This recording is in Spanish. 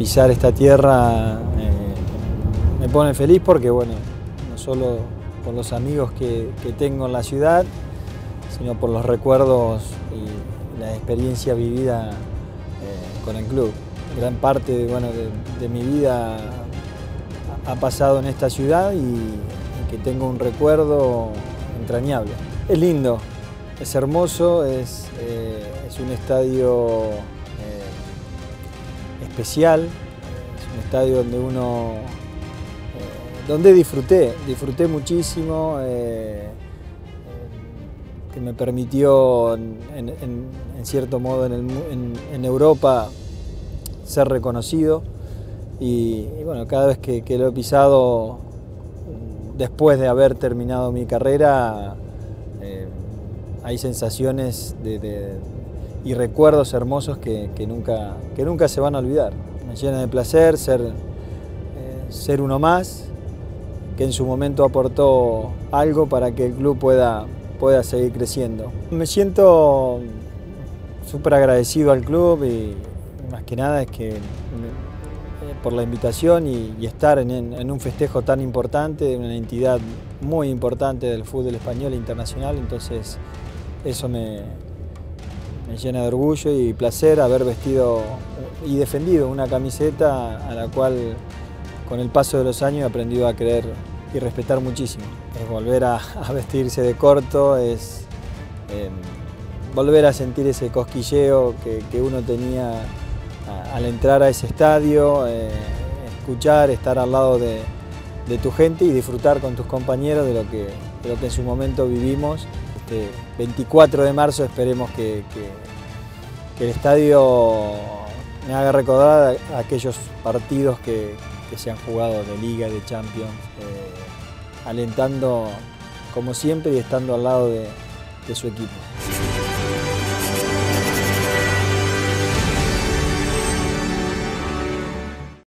pisar esta tierra me pone feliz porque, bueno, no solo por los amigos que tengo en la ciudad, sino por los recuerdos y la experiencia vivida con el club. Gran parte, bueno, de mi vida ha pasado en esta ciudad y que tengo un recuerdo entrañable. Es lindo, es hermoso, es un estadio especial, es un estadio donde disfruté muchísimo, que me permitió en cierto modo en Europa ser reconocido y bueno, cada vez que lo he pisado después de haber terminado mi carrera hay sensaciones y recuerdos hermosos que nunca se van a olvidar. Me llena de placer ser uno más, que en su momento aportó algo para que el club pueda seguir creciendo. Me siento súper agradecido al club y más que nada es que por la invitación y estar en un festejo tan importante, de una entidad muy importante del fútbol español e internacional, entonces eso me llena de orgullo y placer haber vestido y defendido una camiseta a la cual con el paso de los años he aprendido a querer y respetar muchísimo. Es volver a vestirse de corto, es volver a sentir ese cosquilleo que uno tenía al entrar a ese estadio, escuchar, estar al lado de tu gente y disfrutar con tus compañeros de lo que en su momento vivimos. Este 24 de marzo esperemos que el estadio me haga recordar aquellos partidos que se han jugado de Liga y de Champions, alentando como siempre y estando al lado de su equipo.